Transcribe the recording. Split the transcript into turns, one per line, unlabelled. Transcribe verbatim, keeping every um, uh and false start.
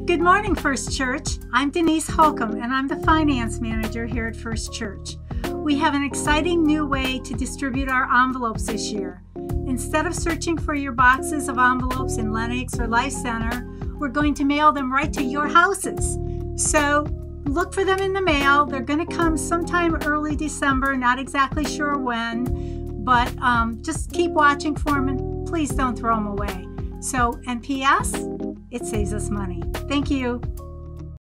Good morning, First Church. I'm Denise Holcomb, and I'm the finance manager here at First Church. We have an exciting new way to distribute our envelopes this year. Instead of searching for your boxes of envelopes in Lenox or Life Center, we're going to mail them right to your houses. So look for them in the mail. They're going to come sometime early December, not exactly sure when, but um, just keep watching for them and please don't throw them away. So, and P S, it saves us money. Thank you.